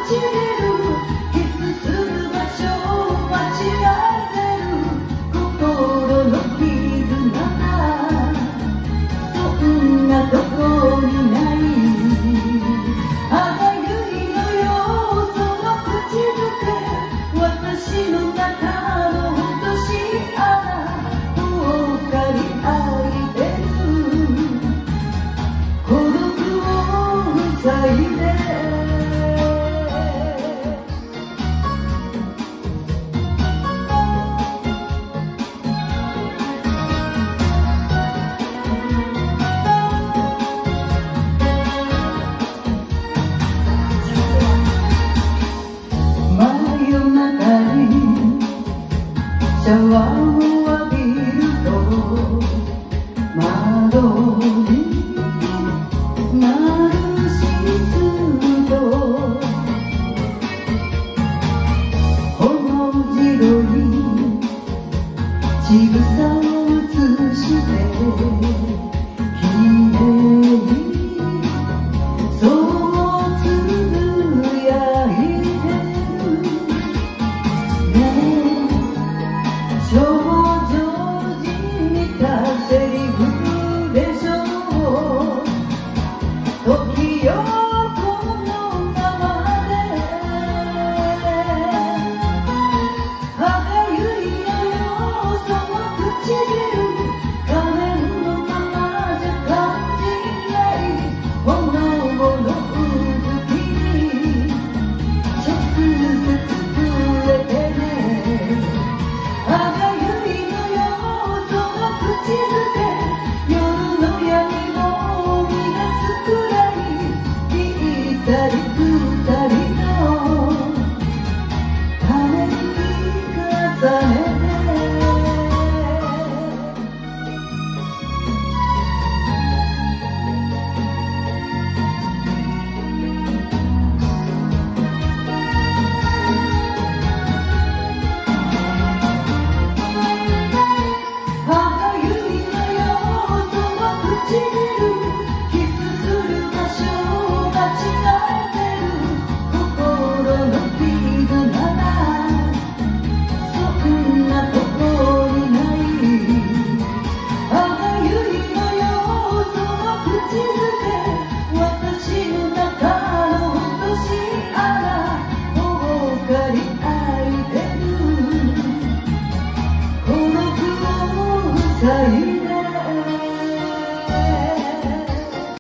キスする場所を間違えてる心の絆がそんなとこにない。歯がゆいのよその口づけ、私の中の落とし穴を借り合いてる孤独を塞いで。シャワーを浴びると窓にナルシスとほの白いちぐさを映してきれいにそうつぶやいてるね。少女じみたセリフでしょう。時よこのままで歯がゆいのよその唇、仮面のままじゃ感じない炎のうずきに直接触れてね。歯がゆいのよその口づけ、夜の闇を生み出すくらいぴったり二人のために重ねて。キスする場所を間違えてる心の絆がそんなとこにない。歯がゆいのよその口づけ、